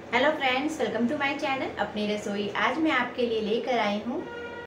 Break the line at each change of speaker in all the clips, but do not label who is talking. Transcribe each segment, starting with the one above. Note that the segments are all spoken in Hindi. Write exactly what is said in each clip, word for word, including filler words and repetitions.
Hello friends, welcome to my channel अपनी रसोई। आज मैं आपके लिए लेकर आई हूँ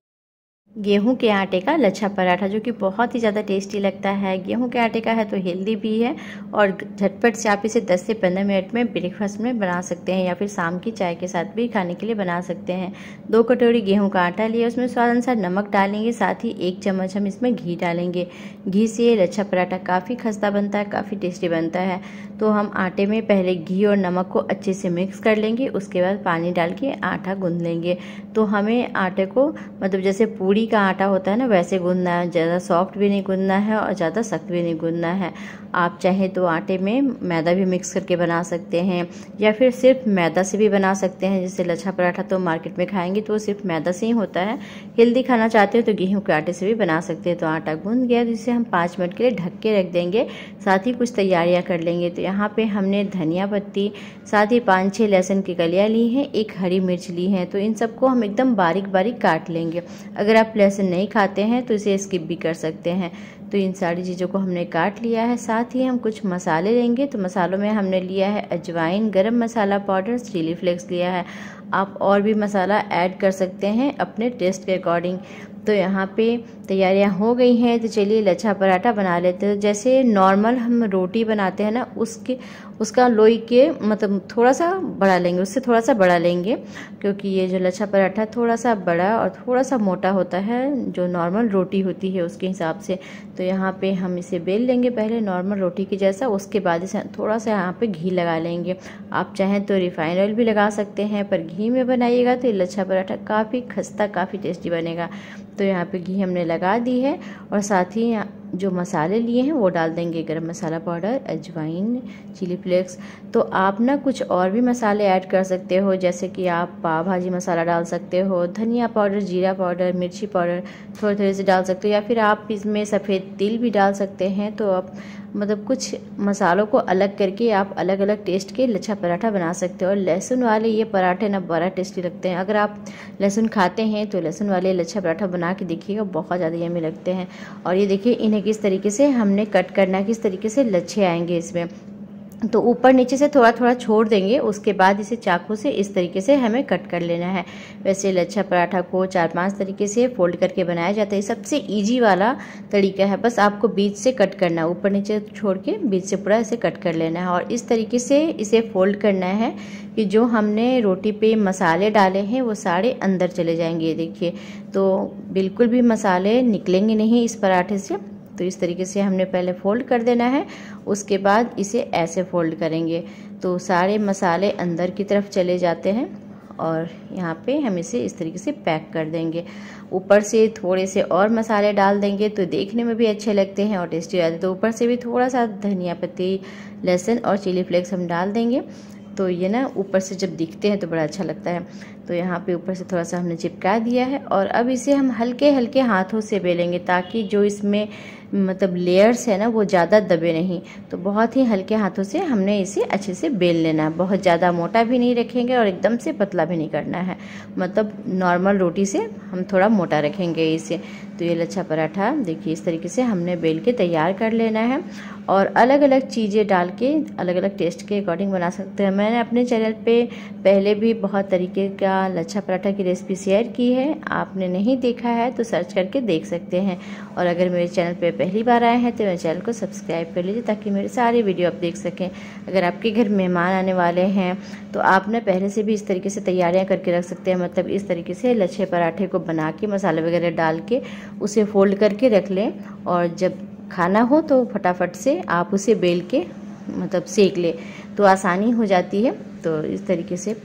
गेहूं के आटे का लच्छा पराठा, जो कि बहुत ही ज़्यादा टेस्टी लगता है। गेहूं के आटे का है तो हेल्दी भी है और झटपट से आप इसे दस से पंद्रह मिनट में ब्रेकफास्ट में बना सकते हैं या फिर शाम की चाय के साथ भी खाने के लिए बना सकते हैं। दो कटोरी गेहूं का आटा लिया, उसमें स्वाद अनुसार नमक डालेंगे, साथ ही एक चम्मच हम इसमें घी डालेंगे। घी से ये लच्छा पराठा काफ़ी खस्ता बनता है, काफ़ी टेस्टी बनता है। तो हम आटे में पहले घी और नमक को अच्छे से मिक्स कर लेंगे, उसके बाद पानी डाल के आटा गूंद लेंगे। तो हमें आटे को मतलब जैसे पूरी का आटा होता है ना, वैसे गूंदना है। ज़्यादा सॉफ्ट भी नहीं गूंदना है और ज़्यादा सख्त भी नहीं गूंदना है। आप चाहे तो आटे में मैदा भी मिक्स करके बना सकते हैं या फिर सिर्फ मैदा से भी बना सकते हैं। जैसे लच्छा पराठा तो मार्केट में खाएंगे तो सिर्फ मैदा से ही होता है। हेल्दी खाना चाहते हो तो गेहूं के आटे से भी बना सकते हैं। तो आटा गूंद गया तो इसे हम पाँच मिनट के लिए ढक के रख देंगे। साथ ही कुछ तैयारियां कर लेंगे। तो यहाँ पे हमने धनिया पत्ती, साथ ही पाँच छः लहसुन की कलियाँ ली हैं, एक हरी मिर्च ली है। तो इन सबको हम एकदम बारीक बारीक काट लेंगे। अगर आप लहसुन नहीं खाते हैं तो इसे स्किप भी कर सकते हैं। तो इन सारी चीज़ों को हमने काट लिया है। साथ ही हम कुछ मसाले लेंगे। तो मसालों में हमने लिया है अजवाइन, गरम मसाला पाउडर, चिली फ्लेक्स लिया है। आप और भी मसाला ऐड कर सकते हैं अपने टेस्ट के अकॉर्डिंग। तो यहाँ पे तैयारियाँ हो गई हैं, तो चलिए लच्छा पराठा बना लेते हैं। जैसे नॉर्मल हम रोटी बनाते हैं ना, उसके उसका लोई के मतलब थोड़ा सा बड़ा लेंगे, उससे थोड़ा सा बड़ा लेंगे, क्योंकि ये जो लच्छा पराठा थोड़ा सा बड़ा और थोड़ा सा मोटा होता है जो नॉर्मल रोटी होती है उसके हिसाब से। तो यहाँ पे हम इसे बेल लेंगे पहले नॉर्मल रोटी की जैसा, उसके बाद इसे थोड़ा सा यहाँ पे घी लगा लेंगे। आप चाहें तो रिफाइंड ऑयल भी लगा सकते हैं, पर घी में बनाइएगा तो ये लच्छा पराठा काफ़ी खस्ता, काफ़ी टेस्टी बनेगा। तो यहाँ पे घी हमने लगा दी है और साथ ही जो मसाले लिए हैं वो डाल देंगे, गरम मसाला पाउडर, अजवाइन, चिली फ्लेक्स। तो आप ना कुछ और भी मसाले ऐड कर सकते हो, जैसे कि आप पाव भाजी मसाला डाल सकते हो, धनिया पाउडर, जीरा पाउडर, मिर्ची पाउडर थोड़े थोड़े से डाल सकते हो, या फिर आप इसमें सफ़ेद तिल भी डाल सकते हैं। तो आप मतलब कुछ मसालों को अलग करके आप अलग अलग टेस्ट के लच्छा पराठा बना सकते हो। और लहसुन वाले ये पराठे ना बड़ा टेस्टी लगते हैं। अगर आप लहसुन खाते हैं तो लहसुन वाले लच्छा पराठा बना के देखिएगा, बहुत ज़्यादा यम्मी लगते हैं। और ये देखिए इन्हें किस तरीके से हमने कट करना है, किस तरीके से लच्छे आएंगे इसमें। तो ऊपर नीचे से थोड़ा थोड़ा छोड़ देंगे, उसके बाद इसे चाकू से इस तरीके से हमें कट कर लेना है। वैसे लच्छा पराठा को चार पांच तरीके से फोल्ड करके बनाया जाता है। सबसे इजी वाला तरीका है, बस आपको बीच से कट करना है, ऊपर नीचे छोड़ के बीच से पूरा इसे कट कर लेना है। और इस तरीके से इसे फोल्ड करना है कि जो हमने रोटी पे मसाले डाले हैं वो सारे अंदर चले जाएंगे। देखिए, तो बिल्कुल भी मसाले निकलेंगे नहीं इस पराठे से। तो इस तरीके से हमने पहले फोल्ड कर देना है, उसके बाद इसे ऐसे फोल्ड करेंगे तो सारे मसाले अंदर की तरफ चले जाते हैं। और यहाँ पे हम इसे इस तरीके से पैक कर देंगे। ऊपर से थोड़े से और मसाले डाल देंगे तो देखने में भी अच्छे लगते हैं और टेस्टी रहते हैं। तो ऊपर से भी थोड़ा सा धनिया पत्ती, लहसुन और चिली फ्लेक्स हम डाल देंगे। तो ये ना ऊपर से जब दिखते हैं तो बड़ा अच्छा लगता है। तो यहाँ पे ऊपर से थोड़ा सा हमने चिपका दिया है और अब इसे हम हल्के हल्के हाथों से बेलेंगे, ताकि जो इसमें मतलब लेयर्स है ना वो ज़्यादा दबे नहीं। तो बहुत ही हल्के हाथों से हमने इसे अच्छे से बेल लेना है। बहुत ज़्यादा मोटा भी नहीं रखेंगे और एकदम से पतला भी नहीं करना है, मतलब नॉर्मल रोटी से हम थोड़ा मोटा रखेंगे इसे। तो ये लच्छा पराठा देखिए इस तरीके से हमने बेल के तैयार कर लेना है। और अलग अलग चीज़ें डाल के अलग अलग टेस्ट के अकॉर्डिंग बना सकते हैं। मैंने अपने चैनल पे पहले भी बहुत तरीके का लच्छा पराठा की रेसिपी शेयर की है, आपने नहीं देखा है तो सर्च करके देख सकते हैं। और अगर मेरे चैनल पे पहली बार आए हैं तो मेरे चैनल को सब्सक्राइब कर लीजिए, ताकि मेरे सारे वीडियो आप देख सकें। अगर आपके घर मेहमान आने वाले हैं तो आप ना पहले से भी इस तरीके से तैयारियाँ करके रख सकते हैं। मतलब इस तरीके से लच्छे पराठे को बना के मसाले वगैरह डाल के उसे फोल्ड करके रख लें, और जब खाना हो तो फटाफट से आप उसे बेल के मतलब सेक ले, तो आसानी हो जाती है। तो इस तरीके से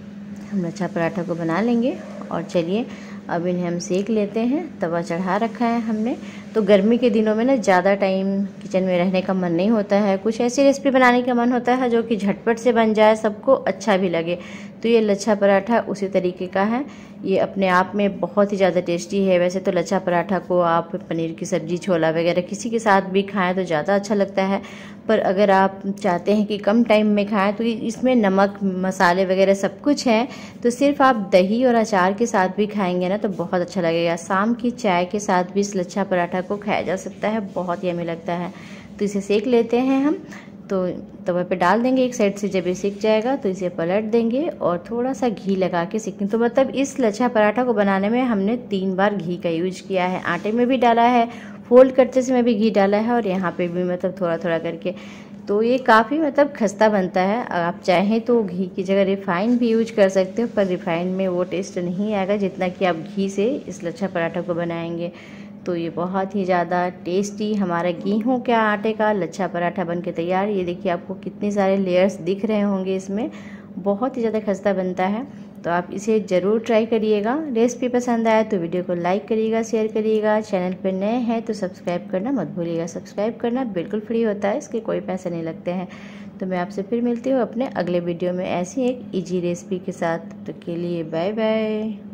हम लच्छा पराठा को बना लेंगे। और चलिए अब इन्हें हम सेक लेते हैं। तवा चढ़ा रखा है हमने। तो गर्मी के दिनों में ना ज़्यादा टाइम किचन में रहने का मन नहीं होता है, कुछ ऐसी रेसिपी बनाने का मन होता है जो कि झटपट से बन जाए, सबको अच्छा भी लगे। तो ये लच्छा पराठा उसी तरीके का है। ये अपने आप में बहुत ही ज़्यादा टेस्टी है। वैसे तो लच्छा पराठा को आप पनीर की सब्ज़ी, छोला वगैरह किसी के साथ भी खाएं तो ज़्यादा अच्छा लगता है। पर अगर आप चाहते हैं कि कम टाइम में खाएं तो इसमें नमक, मसाले वगैरह सब कुछ है, तो सिर्फ आप दही और अचार के साथ भी खाएंगे ना तो बहुत अच्छा लगेगा। शाम की चाय के साथ भी इस लच्छा पराठा को खाया जा सकता है, बहुत यम्मी लगता है। तो इसे सेक लेते हैं हम। तो तवे पे डाल देंगे। एक साइड से जब ये सिक जाएगा तो इसे पलट देंगे और थोड़ा सा घी लगा के सेकेंगे। तो मतलब इस लच्छा पराठा को बनाने में हमने तीन बार घी का यूज किया है। आटे में भी डाला है, फोल्ड करते समय भी घी डाला है और यहाँ पे भी मतलब थोड़ा थोड़ा करके। तो ये काफ़ी मतलब खस्ता बनता है। आप चाहें तो घी की जगह रिफ़ाइन भी यूज कर सकते हो, पर रिफ़ाइन में वो टेस्ट नहीं आएगा जितना कि आप घी से इस लच्छा पराठा को बनाएंगे। तो ये बहुत ही ज़्यादा टेस्टी हमारा गेहूं के आटे का लच्छा पराठा बन के तैयार। ये देखिए आपको कितने सारे लेयर्स दिख रहे होंगे, इसमें बहुत ही ज़्यादा खस्ता बनता है। तो आप इसे ज़रूर ट्राई करिएगा। रेसिपी पसंद आए तो वीडियो को लाइक करिएगा, शेयर करिएगा। चैनल पर नए हैं तो सब्सक्राइब करना मत भूलिएगा। सब्सक्राइब करना बिल्कुल फ्री होता है, इसके कोई पैसे नहीं लगते हैं। तो मैं आपसे फिर मिलती हूँ अपने अगले वीडियो में ऐसी एक इजी रेसिपी के साथ। तो के लिए बाय बाय।